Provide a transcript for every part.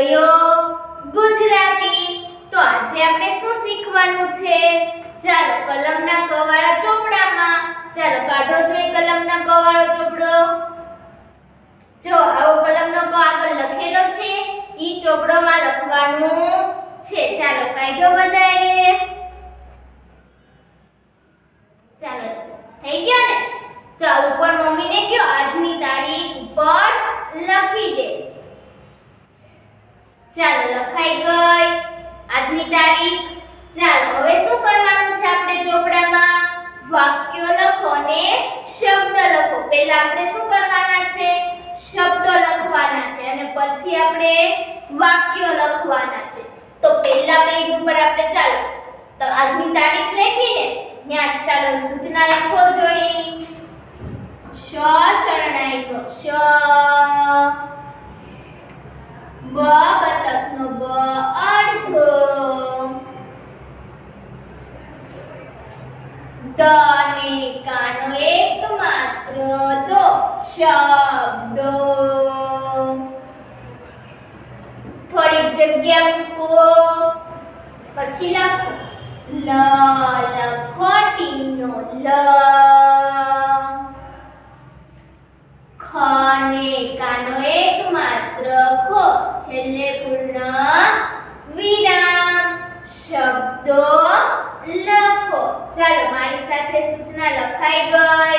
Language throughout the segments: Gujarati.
કયો? ગુજરાતી. તો આજે આપણે શું શીખવાનું છે? ચાલો કલમના ક વાળા ચોપડામાં ચાલો કાઢો જોઈએ કલમના ક વાળો ચોપડો. જો આવો કલમનો ક આગળ લખેલો છે ઈ ચોપડોમાં લખવાનું છે. ચાલો કાઢો બધાએ. ચાલો થઈ ગયો ને? તો ઉપર મમ્મીને કયો આજની તારીખ ઉપર લખી દે. ચાલો લખાઈ ગઈ આજની તારીખ. ચાલો હવે શું કરવાનું છે આપણે ચોપડામાં? વાક્યો લખો ને શબ્દ લખો. પહેલા આપણે શું કરવાના છે? શબ્દો લખવાના છે અને પછી આપણે વાક્યો લખવાના છે. તો પહેલા પેજ ઉપર આપણે ચાલો તો આજની તારીખ લખીને ત્યાં ચાલો સૂચના લખો જોઈએ. શ શરણાઈનો શ, બ બતકનો બ અડધો, દ ને કાનો એક માત્ર દો શબ્દો. થોડી જગ્યા મૂકો પછી લખો લ લખોટીનો લ, ખ ને કાનો એક માત્ર ખો છેલ્લે પૂર્ણ વિરામ. શબ્દો લખો. ચાલો મારી સાથે સૂચના લખાઈ ગઈ.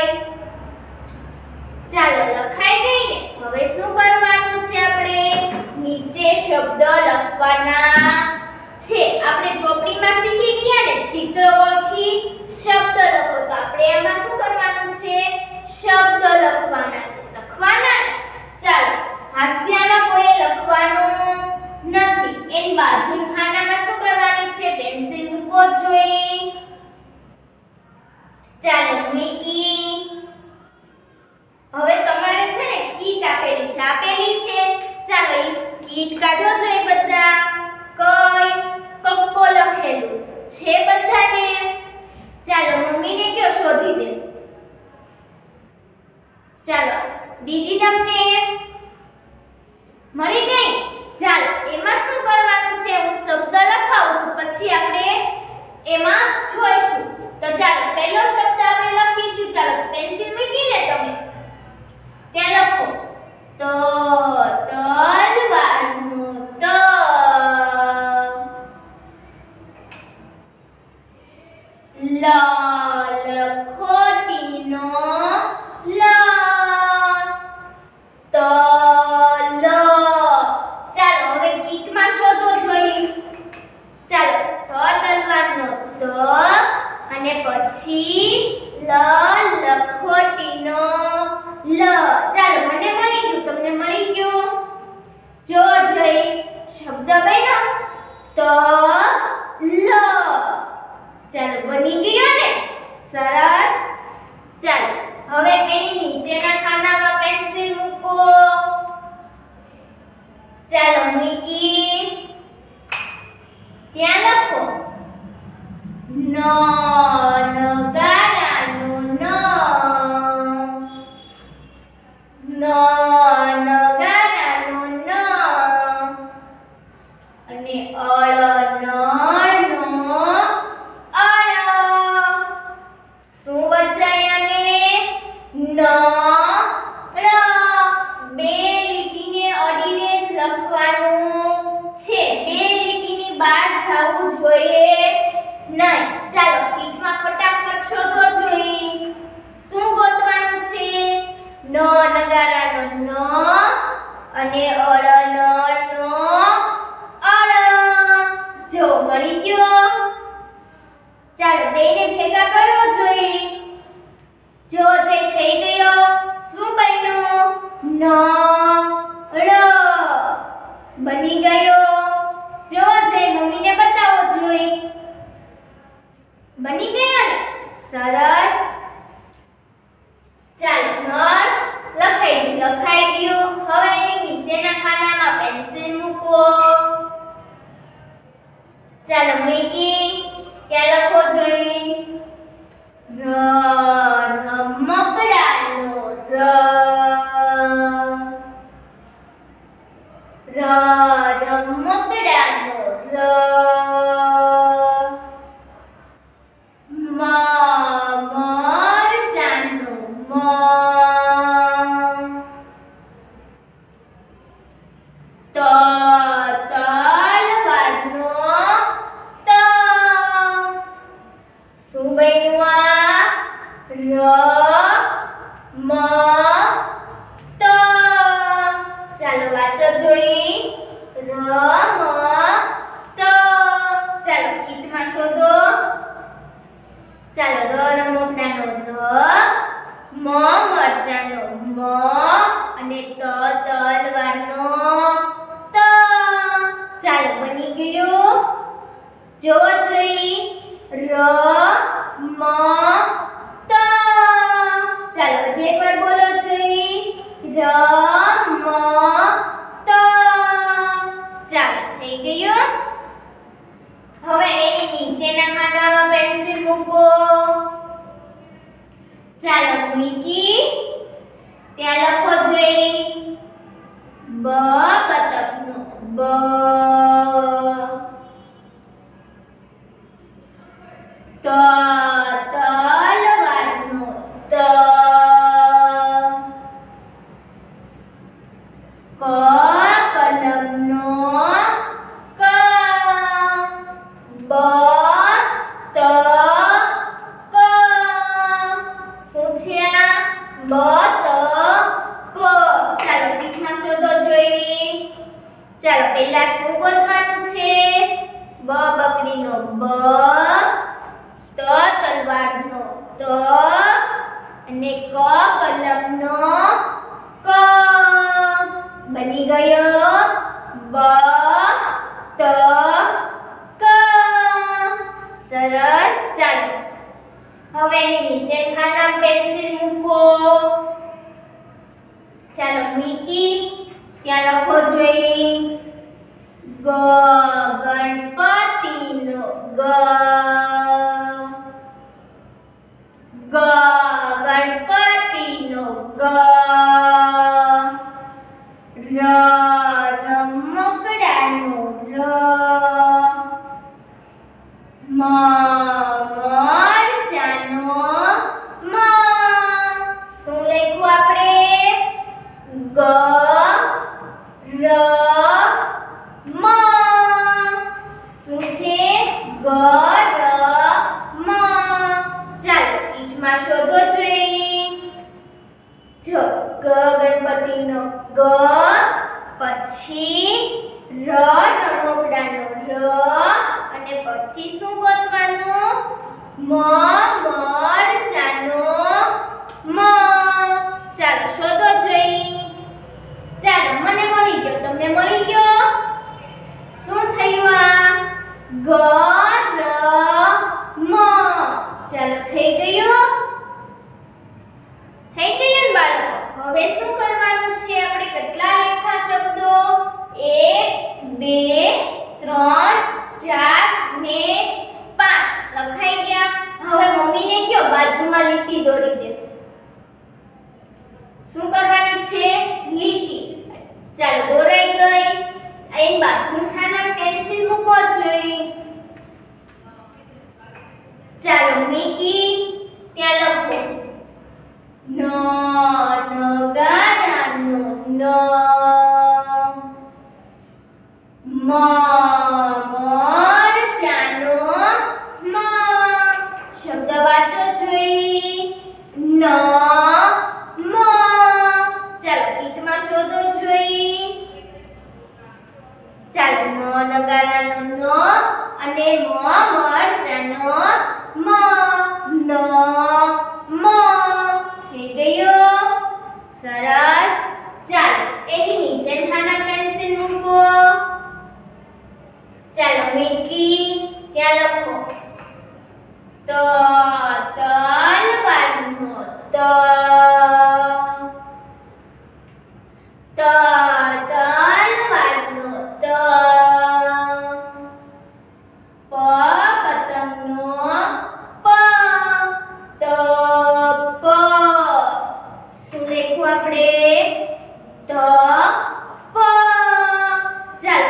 ચાલો લખાઈ ગઈ ને? હવે શું કરવાનું છે આપણે? નીચે શબ્દો લખવાના છે. આપણે ચોપડીમાં શીખી ગયા ને ચિત્ર ઓળખી શબ્દ લખો. તો આપણે એમાં શું કરવાનું છે? શબ્દ લખવાના છે. લખવાના ને? ચાલો હાસ્યામાં કોઈ લખવાનું નથી. એની બાજુના ખાનામાં શું કરવાની છે? પેન્સિલ મૂકો જોઈએ. ચાલો મૂકી. હવે તમારે છે ને કીટ આપેલી છે. આપેલી છે. ચાલો ઈ કીટ કાઢો જોઈએ બધા. કઈ કક્કો લખેલું છે બધાને. ચાલો મમ્મીને કયો શોધી દે. ચાલો દીદી તમને મળી ગઈ? ચાલો એમાં શું કરવાનું છે? હું શબ્દ લખાવું છું પછી આપણે એમાં જોઈશું. તો ચાલો પહેલો શબ્દ આપણે લખીશું. ચાલો પેન્સિલ મૂકી લે તમે. ત્યાં લખો તો તલવારનો ત, લ લખોટીનો લ, ત લ. ચાલો હવે કીટમાં શોધો જોઈએ. ચાલો તલવારનો ત અને પછી લ લખોટીનો લ. ચાલો મને મળી ગયું. તમને મળી ગયું? જો જઈ શબ્દ બન્યો ત લ. ચાલો બની ગયો ને? સરસ. ચાલો હવે એની નીચેના ખાનામાં પેન્સિલ મૂકો. ચાલો મૂકી. ત્યાં લખો ન નગારાનો ન, ન નગારાનો ન અને અળ નળનો અળ. શું વચાય આને? ન ળ. બે લીટીને અડીને જ લખવાનું છે. બે લીટીની બહાર જવું જોઈએ નહીં. ચાલો કીટમાં ફટાફટ શોધો જોઈએ. શું ગોતવાનું છે? ન નગારાનો ન અને અળ નળનો અળ. જો મળી ગયો? ચાલો બેને ભેગા કરવો જોઈએ. જો જે થઈ ગયો. શું બન્યું? ન ળ બની ગયો. જો જે મમ્મીને બતાવો જોઈએ. બની ગયો ને? સરસ. ચાલો નળ લખાઈ ગયું. હવે એની નીચેના ખાનામાં પેન્સિલ મૂકો. ચાલો મૂકી. ક્યાં લખો જોઈએ? ર રમકડાનો ર, ર રમકડાનો ર, મ મરચાંનો મ, ત તલવારનો ત, શું બન્યું આ? ર મ ત. ચાલો વાંચો જોઈ. ર મ ત. ચાલો કીટમાં શોધો. ચાલો ર રમકડાનો ર, મ મરચાંનો મ અને ત તલવારનો ત. ચાલો બની ગયું. જોવો જોઈ. ર મ ત. ચાલો જે પર બોલો જોઈ. ર મ ત. ચાલો થઈ ગયું. હવે એની નીચેના ખાનામાં પેન્સિલ મૂકો. ચાલો મૂકી. ત્યાં લખો જોઈ. બ બતકનો બ, ત તલવારનો ત, ક કલમનો ક, બ ત ક. શું છે આ? બ ત ક. ચાલો પીઠમાં શોધો જોઈ. ચાલો પહેલા શું ગોતવાનું છે? બ બકરીનો બ, ત તલવારનો ત અને ક કલમનો ક. બની ગયો. બ ત ક. સરસ. ચાલો હવે એની નીચે ખાનામાં પેન્સિલ મૂકો. ચાલો મૂકી. ત્યાં લખો જોઈ. ગ ગણપતિનો ગ, ગ ગણપતિનો ગ, ર રમકડાનો ર, મ મરચાંનો મ. શું લખ્યું આપણે? ગ ર મ. શું છે? ગ ર મ. ચાલો કીટમાં શોધો જોઈ. જો ગ ગણપતિનો ગ, પછી ર રમકડાનો ર અને પછી શું ગોતવાનું? મ મરચાંનો મ. ચાલો શોધો જોઈ. ચાલો મને મળી ગયો. તમને મળી ગયો? શું થયું આ? ગ ર મ. ચાલો થઈ ગયું. થઈ ગયું બાળકો. હવે શું કરવાનું છે? આપણે કેટલા લેખા શબ્દો? 1 2 3 4 ને 5 લખાઈ ગયા. હવે મમ્મીને કયો બાજુમાં લીટી દોરી દે. શું કરવાનું છે? લીટી. ચાલો દોરાઈ ગઈ. એની બાજુના ખાનામાં પેન્સિલ મૂકો જોઈ. ચાલો મૂકી. ત્યાં લખો. ન નગારાનો ન, મ મરચાંનો મ. શબ્દ વાંચો જોઈ. ન મ. ચાલો કીટમાં શોધો જોઈ. ચાલો ન નગારાનો ન અને મ મરચાંનો મ. ન મ. થઈ ગયો. સરસ. ચાલો એની નીચે ખાના પેન્સિલ મૂકો. ચાલો મૂકી. ત્યાં લખો. ત તલવારનો ત, ત તલવારનો ત, પ પતંગનો પ, ત પ. શું લખ્યું આપણે? ત પ. ચાલો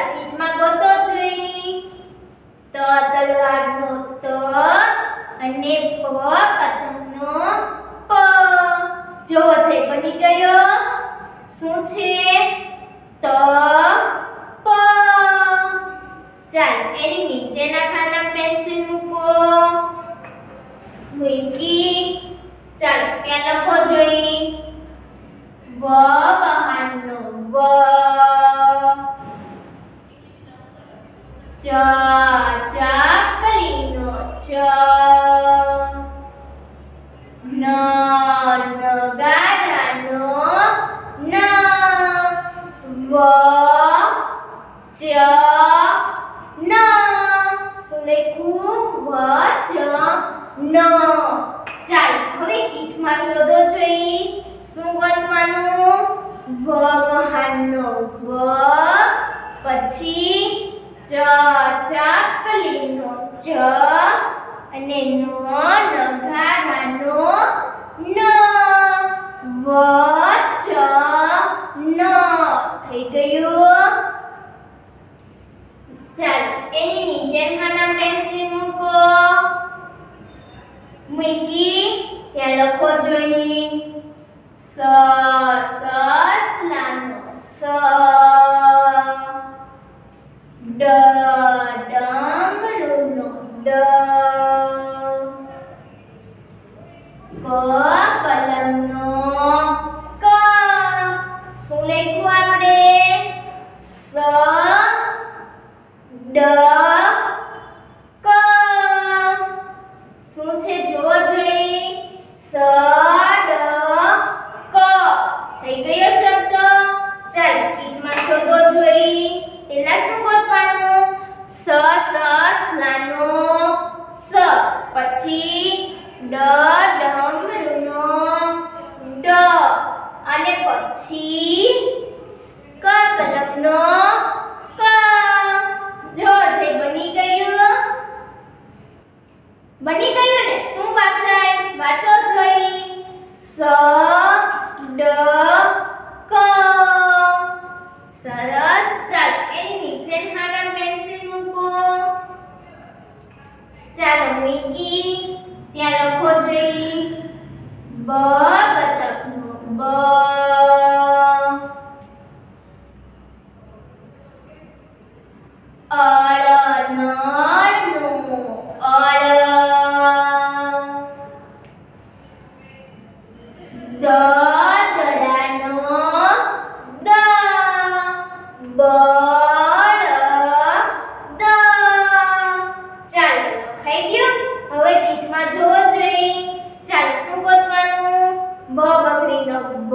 ચાલ એની નીચેના ખાના પેન્સિલ મૂકો. મૂકી. ચાલ ત્યાં લખો જોઈ. વ બહારનો વ. ચ ચાકલીનો ચ. ન નગારાનો ન. વ ચ ન. શું લખ્યું? વ ચ ન. ચાલ હવે કીટમાં શોધો જોઈ. શું ગોતવાનું? વ બહારનો વ, પછી ચ ચાકલીનો ચ અને ન નગારાનો ન. વ ચ ન થઈ ગયું. ચાલ એની નીચે ખાના પેન્સિલ મૂકો. મૂકી. ત્યાં લખો જોઈ. સ સસલાનો સ. ડ ડમરુનો ડ. ક કલમનો ક. શું લખ્યું આપણે? સ ડ ક. શું છે જોવો જોઈએ. સ ડ ક થઈ ગયો શબ્દ. ચાલ કીટમાં શોધો જોઈ. પેલા શું ગોતવાનું? સ સસલાનો સ, પછી ડ ડમરુનો ડ અને પછી ક કલમનો ક. જો જે બની ગયું. બની ગયું ને? શું વાંચાય? વાંચો જોઈ. સ ડ ક. સરસ. ચાલ એની નીચે ખાના પેન્સિલ મૂકો. ચાલો મૂકી. ત્યાં લખો જોઈ. બ બતકનો બ. અળ નળનો અળ. દ દડાનો દ. બળ દ. ચાલો લખાઈ ગયું. હવે કીટમાં જોવો જોઈએ. ચાલો શું ગોતવાનું? બ બકરીનો બ,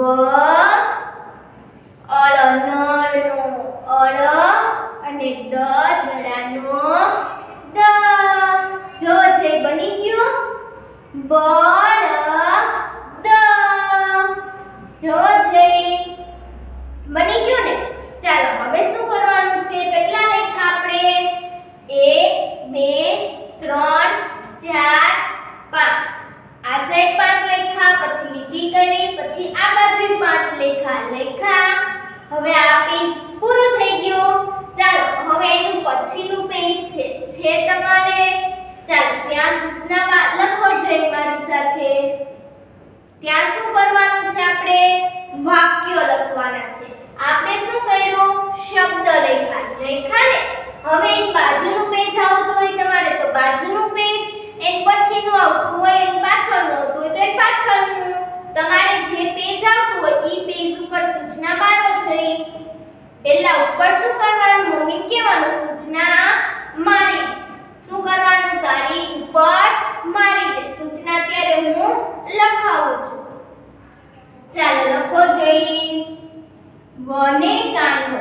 અળ નળનો અળ અને દ દડાનો દ. જો જે બની ગયું. બળ દ. જો જે બની ગયું ને? ચાલો હવે શું કરવાનું છે? કેટલા લખ્યા આપણે? 1 2 3 4 5. આ સાઈડ 5 લખ્યા, પછી લીટી કરી, પછી આ બાજુ 5 લખ્યા. હવે આ પેજ પૂરું થઈ ગયું. ચાલો હવે એનું પછીનું પેજ છે તમારે. ચાલો ત્યાં સૂચનામાં લખો જોઈ મારી સાથે. ત્યાં શું કરવાનું છે? આપણે વાક્યો લખવાના છે. આપણે શું કર્યું? શબ્દ લખ્યા ને? હવે એની બાજુનું પેજ આવતું હોય તમારે તો બાજુનું પેજ, એન પછીનું આવતું હોય એન પાછળનું આવતું હોય તો એન પાછળનું. તમારે જે પેજ આવતું હોય ઈ પેજ ઉપર સૂચના મારો જોઈ. પહેલા ઉપર શું કરવાનું? મમ્મી કહેવાનું સૂચના મારી. શું કરવાનું? તારીખ ઉપર મારી દે. સૂચના અત્યારે હું લખાવું છું. ચાલો લખો જોઈ. વને કાનો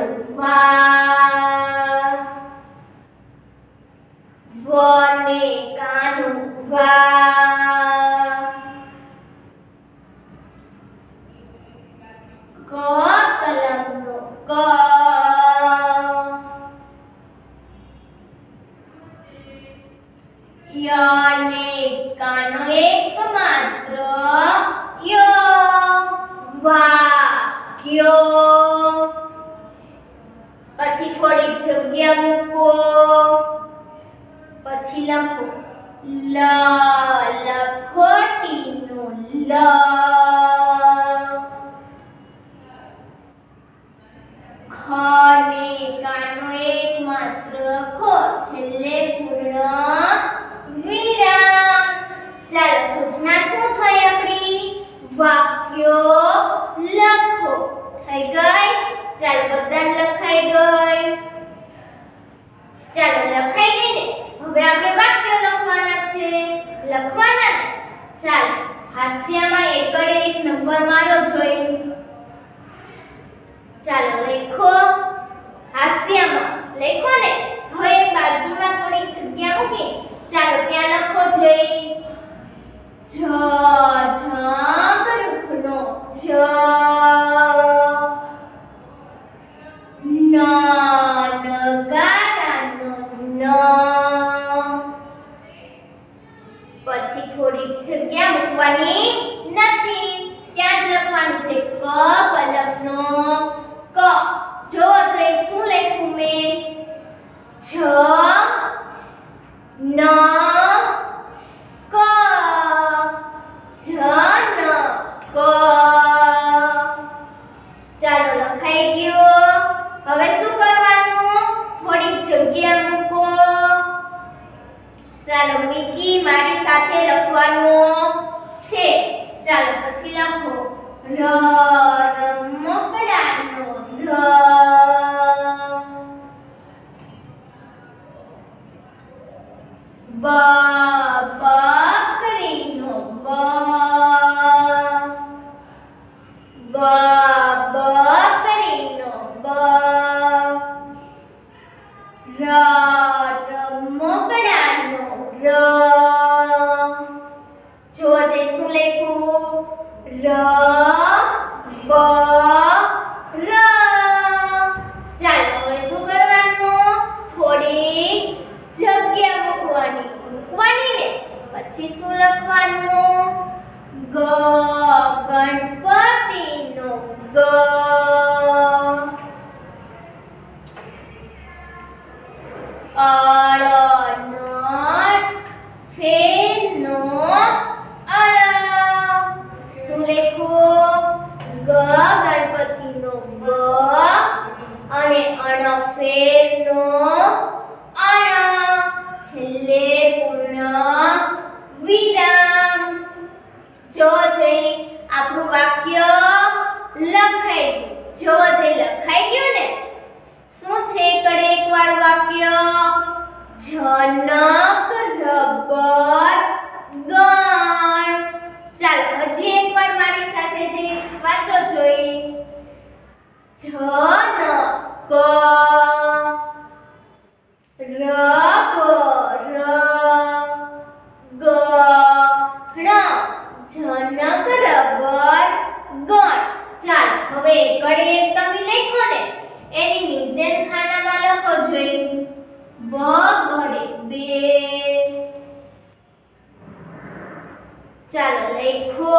વા. વને કાનો વા. ક કલમનો ક. યને કાનો એક માત્ર ય. વાક્યો. પછી થોડી જગ્યા મૂકો. પછી લખો લ. લખોટીનો લ. ખને કાનો એક માત્ર ખ. છેલ્લે પૂર્ણ વિરામ. ચાલો સૂચના શું થઈ આપણી? વાક્યો લખો થઈ ગઈ. ચાલો બધાને લખાઈ ગઈ. ચાલો લખાઈ ગઈ ને, હવે આપણે વાક્યો લખવાના છે. લખવાના ને, ચાલો હાસ્યમાં એકડે એક નંબર મારો જોઈ. ચાલો લખો. હાસ્યમાં લખો ને. હવે બાજુમાં થોડી જગ્યા મૂકી. ચાલો ત્યાં લખો જોઈ. ઝાંખનો જ, નગારાનો ન. પછી થોડી જગ્યા મૂકવાની નથી, ત્યાં જ લખવાનું છે. ક કલમનો ક. જો જઈ શું લખ્યું મેં? છ ન ક. જનક. ચાલો લખાઈ ગયું. હવે શું કરવાનું? થોડી જગ્યા મૂકો. ચાલો મૂકી, મારી સાથે લખવાનું છે. ચાલો પછી લખો. રમકડાનો ર. બકરીનો બ. બકરીનો બ. રમકડાનો ર. જો જે શું લખ્યું? ર બ ર. ચાલો હવે શું કરવાનું? થોડી જગ્યા મૂકવાની ને. પછી શું લખવાનું? ગ ગણપતિનો ગ. અળનો ફેરનો અળ. શું લખ્યું? ગ ગણપતિનો ગ અને અણ ફેરનો અણ. છેલ્લે પૂર્ણ વિરામ. જો જઈ આપણું વાક્ય લખાઈ ગયું. જો જઈ લખાઈ ગયું ને. શું છે કડે એકવાર વાક્ય? જનક રબર ગણ. ચાલો હજી એકવાર મારી સાથે જે વાંચો જોઈ. જનક રબર ગણ. જનક રબર ગણ. ચાલો હવે એકડે એક તમે લખો ને, એની નીચે ખાનામાં લખો જોઈ. બ ગડે બે. ચાલો લખો.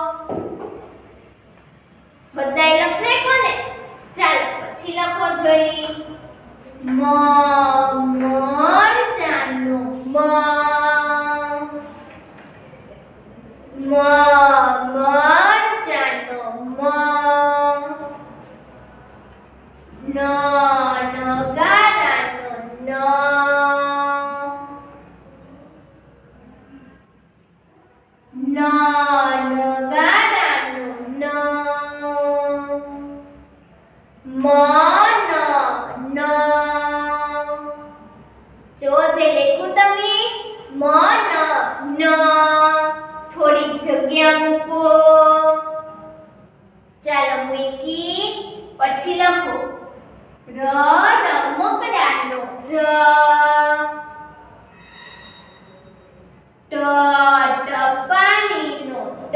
બધાય લખ નાખો ને. ચાલો પછી લખો જોઈ. મરચાનો મ. મરચાનો મ. નગારાનો ન. નગારાનો ન. મન ન. જો જે લખ્યું તમે મન ન. થોડી જગ્યા મૂકો. ચાલો મૂકી, પછી લખો. રમકડાનો ર. ટપાલીનો ટ.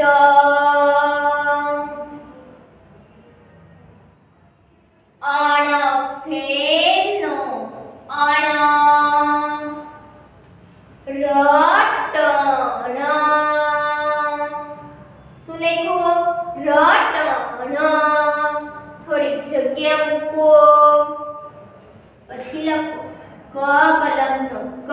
અણ ફેરનો અણ. રટણ. શું લખ્યું? રટણ. થોડી જગ્યા મૂકો. પછી લખો. ક કલમનો ક.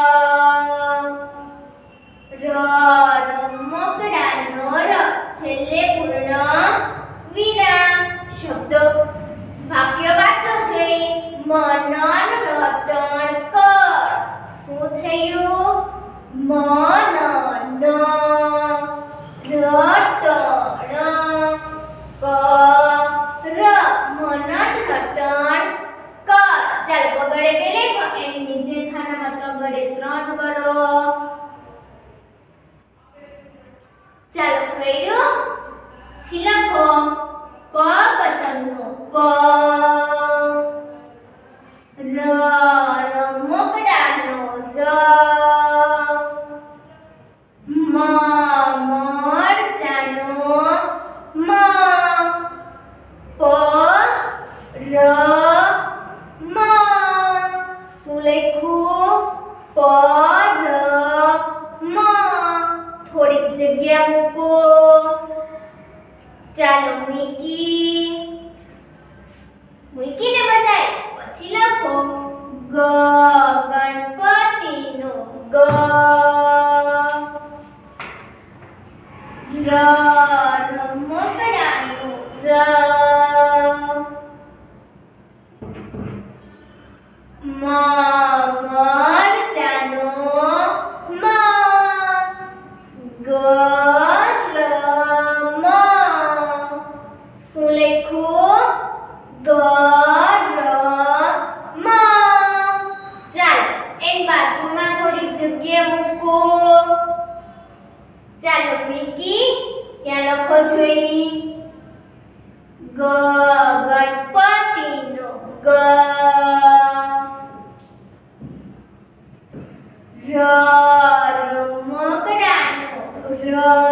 રમકડાનો ર. છેલ્લે પૂર્ણ વિરામ. શબ્દો વાક્ય વાંચો જોઈ. મનન રટણ કર. કરો. ચાલો કર્યું. પછી લખો પ પતંગનો પ, ર રમકડાનો ર, મ મરચાનો મ, પ ર મ. શું લખ્યું? પ ર મ. થોડીક જગ્યા મૂકો. ચાલો મૂકીને બધાય પછી લખો ગ ગણપતિનો ગ, ર રમકડાનો ર, મ મરચાનો મ, ગ ર મ. શું લખ્યું? ગ ર મ. ચાલો એની બાજુમાં થોડી જગ્યા મૂકો. ચાલો મૂકી ત્યાં લખો જોઈ ગ ગણપતિનો ગ, ર રમકડાનો ર,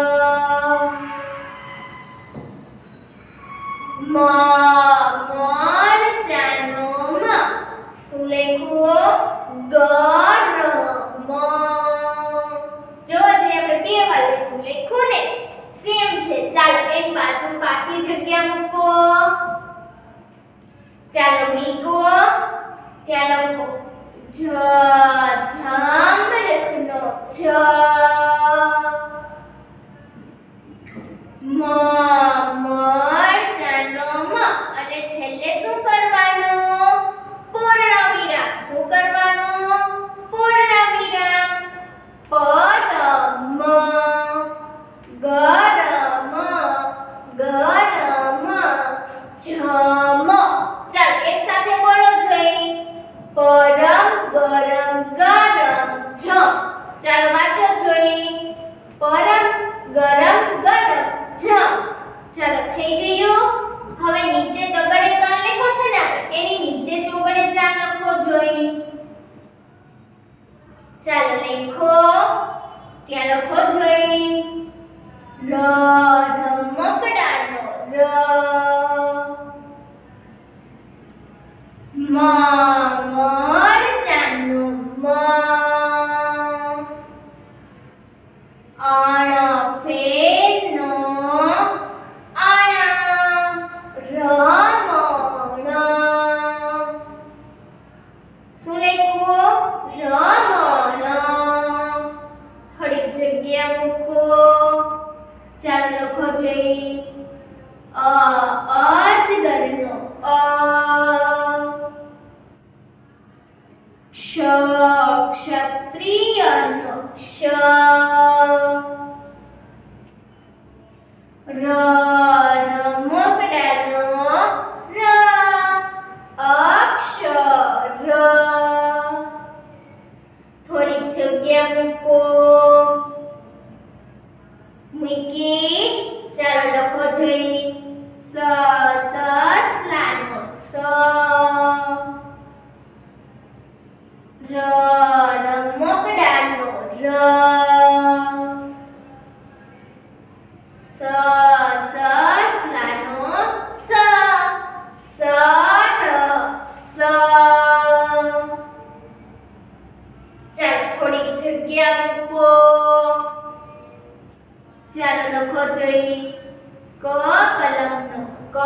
મ મરચાનો મ. શું લખ્યું? ગ ર મ. જો જે આપણે બે વાર લખ્યું ને સેમ છે. ચાલો એની બાજુ પાછી જગ્યા મૂકો. ચાલો મૂકો ત્યાં લખો જ જામરખનો જ, મ મરચાનો મ. અને છેલ્લે શું કરવાનું? પૂર્ણ વિરામ. શું કરવાનું? પૂર્ણ વિરામ. પરમ ગરમ ગરમ જમ. ચાલો એક સાથે બોલો જોઈ પરમ ગરમ ગરમ જમ. ચાલો વાંચો જોઈ પરમ ગરમ ગરમ જમ. ચાલો થઈ ગયું. હવે નીચે તગડે 3 લખો છે ને આપણે એની નીચે ચોગડે 4 લખો જોઈ. ચાલો લખો ત્યાં લખો જોઈ ર રમકડાનો ર, મ મરચાનો મ, અણ ફેરનો અણ, રમણ. શું લખ્યું? રમણ. થોડીક જગ્યા મૂકો. ચાલો લખો જોઈ અજગરનો અ, ક્ષ ક્ષત્રિયનો ક્ષ, ર રમકડાનો ર, અક્ષર. થોડીક જગ્યા મૂકો. મૂકી. ચાલો લખો જોઈ સ સસલાનો સ, ર રમકડાનો ર, સ સસલાનો સ, સરસ. ચાલો થોડીક જગ્યા મૂકો. ચાલો લખો જોઈ ક કલમનો ક,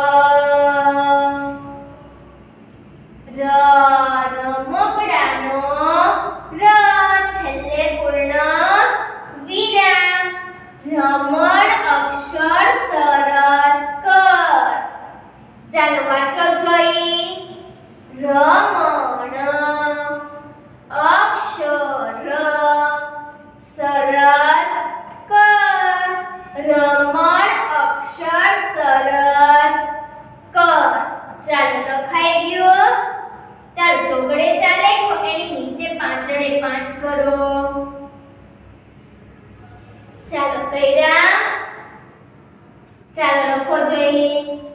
ર રમકડાનો ર, છેલ્લે પૂર્ણ વિરામ. રમણ અક્ષર સરસ કર. ચાલો વાંચો જોઈ રમણ અક્ષર સરસ કર, રમણ અક્ષર સરસ કર. ચાલો લખાઈ ગયું. ચાલો કર્યા? ચાલો લખો જોઈએ.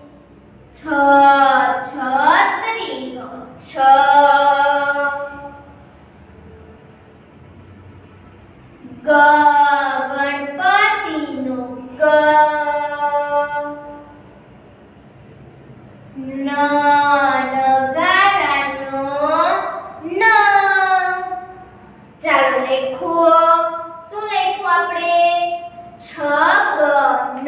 છત્રીનો છ, ગણપતિનો ગ, નગારાનો ન. ચાલો લખો. શું લખ્યું આપણે? છગન.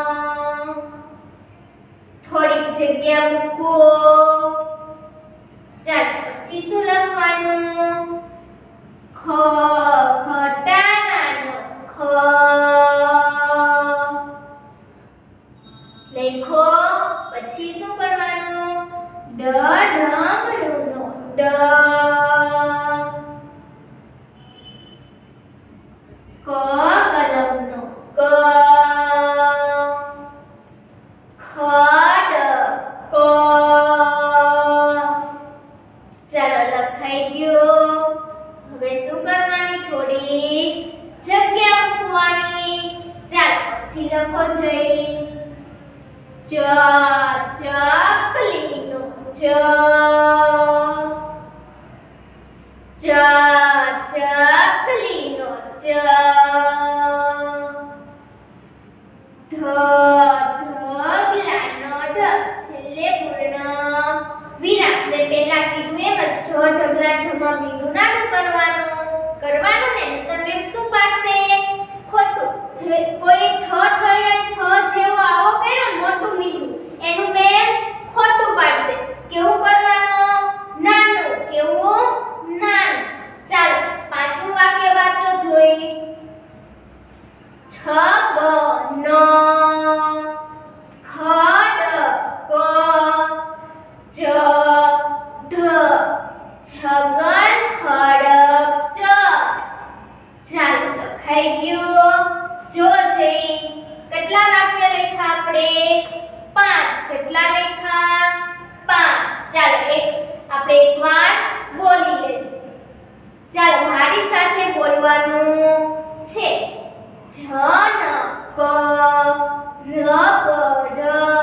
થોડીક જગ્યા મૂકો. ચાલો પછી શું લખવાનું? ખટારાનો ખ લખો. પછી શું કરવાનું? ડમરુનો ડ, કલમનો ક, ખડ ક. ચાલો લખાઈ ગયું. હવે શું કરવાની? થોડી જગ્યા મૂકવાની. ચાલો પછી લખો જોઈએ. ચકલીનો ચ, ચકલીનો ચ, ઢગલાનો ઢ. છેલ્લે પૂર્ણ વિરામ. મેં પહેલા કીધું એમ જ ઢગલા ઢમાં મીંડું નાનું કરવાનું ને નહીતર મેં શું પાડશે? ખોટું. કોઈ ઠ જેવો આવો કર્યો ને મોટું મીંડું, એનું મેં ખોટું પાડશે. કેવું કરવાનું? નાનું. કેવું? નાનું. ચાલો પાંચમું વાક્ય વાંચો જોઈ. છગન, ખડક, ઢ. છગન, ખડક, ચ. ચાલો લખાઈ ગયું. જો જઈ કેટલા વાક્ય લખ્યા આપણે? 5. કેટલા લખ્યા? 5. ચાલો આપણે એકવાર બોલી લઈએ. ચાલો મારી સાથે બોલવાનું છે. જનક, રબર,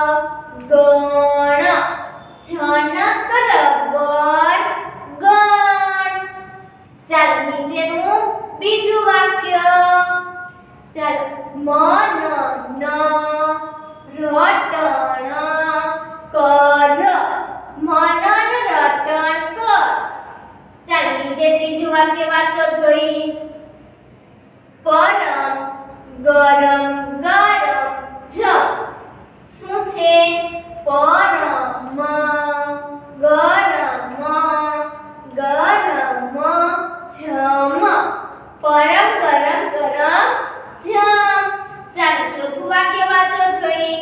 ગણ. જનક, રબર, ગણ. ચાલો નીચેનું બીજું વાક્ય. ચાલો મન, ન, રટણ, કર. મનન, રટણ, કર. ચાલો નીચે ત્રીજું વાક્ય વાંચો જોઈ. પરમ, ગરમ, ગરમ, જ. શું છે? પરમ, ગરમ, ગરમ, જમ. પરમ, ગરમ, ગરમ, જમ. ચાલો ચોથું વાક્ય વાંચો જોઈ.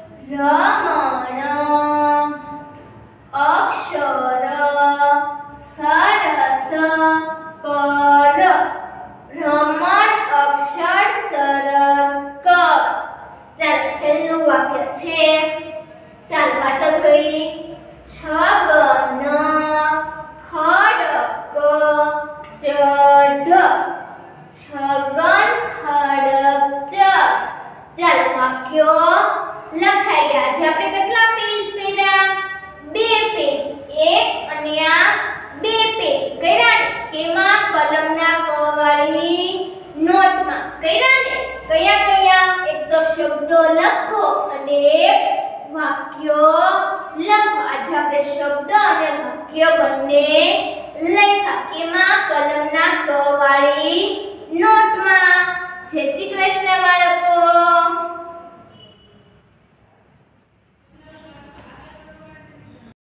રમણ, અક્ષર, સરસ, કર. રમણ, અક્ષર, સરસ, કર. ચાલો છેલ્લું વાક્ય છે. ચાલો વાંચો જોઈ. છગન, ખડક, ચઢ. છગન, ખડક, ચઢ. ચાલો વાક્યો લખાઈ ગયા છે. આપણે કેટલા પેજ કર્યા? 2 પેજ. એક અને આ 2 પેજ કર્યા ને. કેમાં? કલમના ક વાળી નોટમાં કર્યા ને. કયા કયા? એક તો શબ્દો લખો અને એક વાક્યો લખો. આજે આપણે શબ્દ અને વાક્ય બંને લખ્યા. કેમાં?